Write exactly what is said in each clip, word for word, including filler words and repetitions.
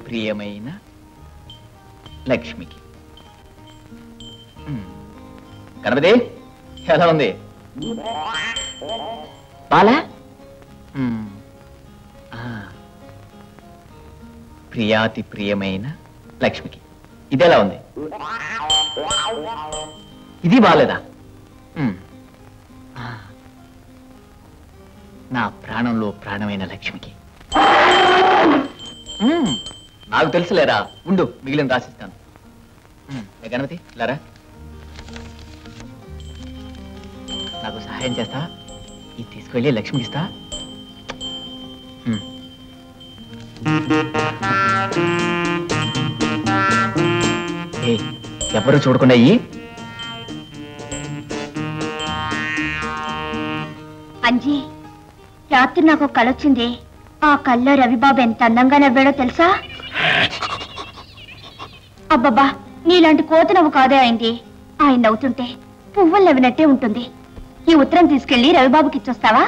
ప్రియమైన లక్ష్మికి. గణపతి ఎలా ఉంది బాలా? ప్రియాతి ప్రియమైన లక్ష్మికి ఇదెలా ఉంది? ఇది బాలేదా? నా ప్రాణంలో ప్రాణమైన లక్ష్మికి. నాకు తెలుసులేరా, ఉండు మిగిలిన రాసిస్తాను. గణపతి లారా, నాకు సహాయం చేస్తా? ఇది తీసుకెళ్ళి లక్ష్మికి ఇస్తా. ఏ ఎవరు చూడకుండా అయ్యి. అంజీ, రాత్రి నాకు కళ వచ్చింది. ఆ కళ్ళలో రవిబాబు ఎంత అందంగా నవ్వాడో తెలుసా? అబ్బబ్బా, నీలాంటి కోత నవ్వు కాదే అయింది. ఆయన నవ్వుతుంటే పువ్వులు నవ్వినట్టే ఉంటుంది. ఈ ఉత్తరం తీసుకెళ్లి రవిబాబుకి ఇచ్చొస్తావా?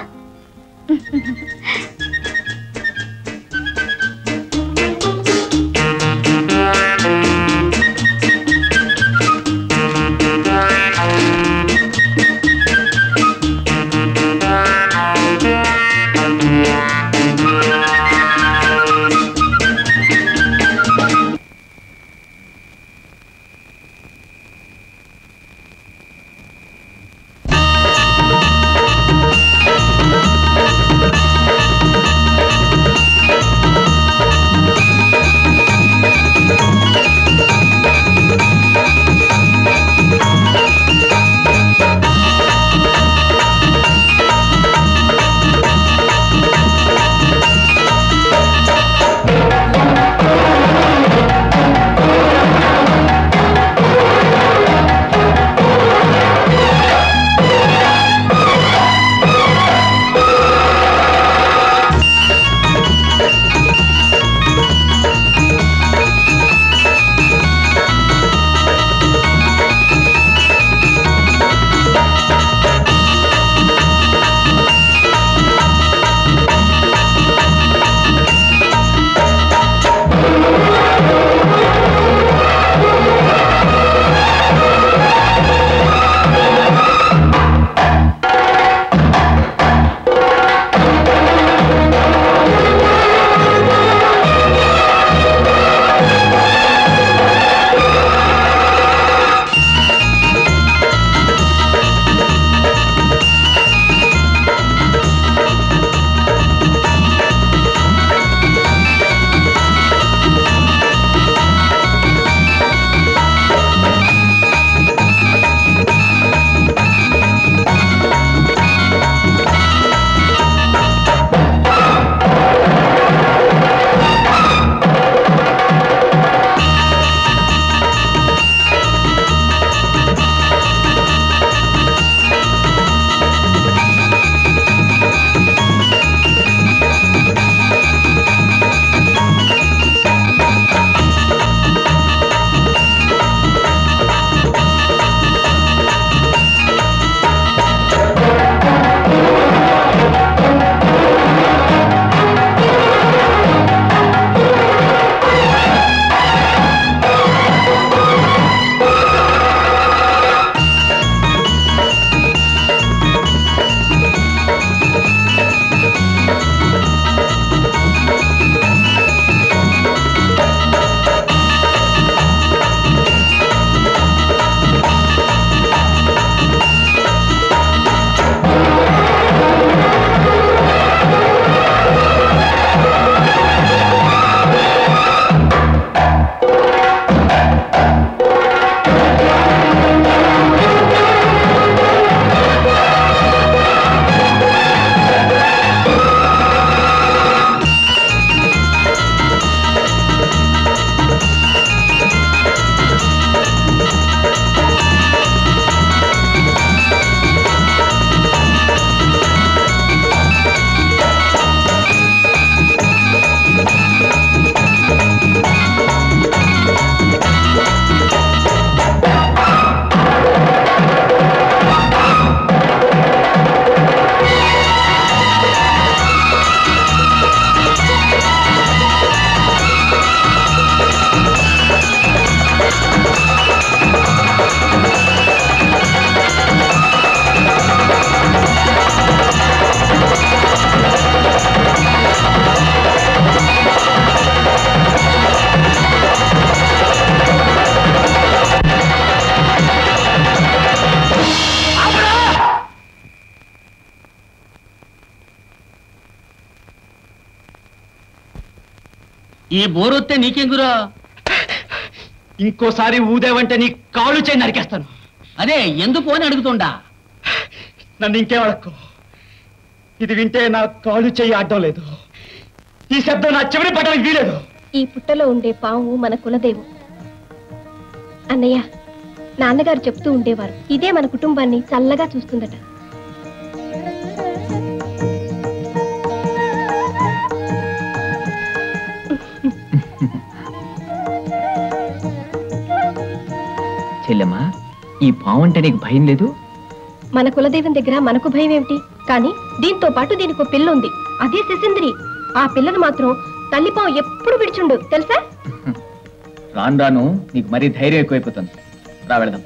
ఈ బోరొత్తే నీకేం గురు? ఇంకోసారి ఊదేవంటే నీ కాళ్ళు చేయి నరికేస్తాను. అదే ఎందుకు అని అడుగుతుండా. నన్ను ఇంకేం అడక్కు. ఇది వింటే నా కాళ్ళు చేయి ఆడడం లేదు. ఈ శబ్దం నా చెవిని పట్టడానికి వీలేదు. ఈ పుట్టలో ఉండే పాము మన కులదేవు. అన్నయ్య, నాన్నగారు చెప్తూ ఉండేవారు, ఇదే మన కుటుంబాన్ని చల్లగా చూస్తుందట. చెల్లెమ్మా, ఈ పాము అంటే నీకు భయం లేదు? మన కులదేవం దగ్గర మనకు భయం ఏమిటి? కానీ దీంతో పాటు దీనికి పిల్ల ఉంది, అదే శశింద్రి. ఆ పిల్లను మాత్రం తల్లిపాము ఎప్పుడు విడిచుండు తెలుసా? రాను రాను నీకు మరీ ధైర్యం ఎక్కువైపోతుంది. రా వెళదాం.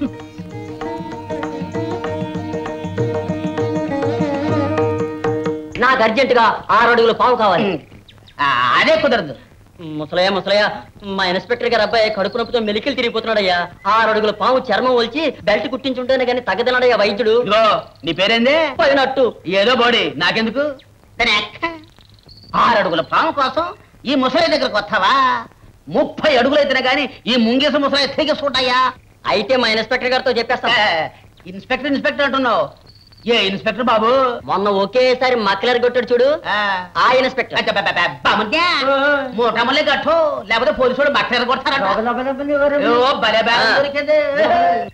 నాకు అర్జెంట్ గా ఆరు అడుగుల పాము కావాలి. అదే కుదరదు. ముసలయ్య ముసలయ్య మా ఇన్స్పెక్టర్ గారు అబ్బాయి కడుపు నొప్పితో మెలికలు తిరిగిపోతున్నాడయ్యా. ఆరు అడుగుల పాము చర్మం ఒలిచి బెల్ట్ కుట్టించుంటేనే కానీ తగ్గదన్నాడయ్యా వైద్యుడు. నీ పేరేందే? పోయినట్టు. ఏదో బాడీ నాకెందుకు? ఆరు అడుగుల పాము కోసం ఈ ముసలి దగ్గరకు వస్తావా? ముప్పై అడుగులైతేనే గాని ఈ ముంగేస ముసలి తిరిగి చూడయ్యా. అయితే మా ఇన్స్పెక్టర్ గారితో చెప్పేస్తా. ఇన్స్పెక్టర్ ఇన్స్పెక్టర్ అంటున్నావు. ఏ ఇన్స్పెక్టర్ బాబు? మొన్న ఒకేసారి మక్లర్ కొట్టాడు చూడు, ఆ ఇన్స్పెక్టర్. మూటమల్లే గట్టు లేకపోతే పోలీసు వాడు బట్టలు కొడతారంట.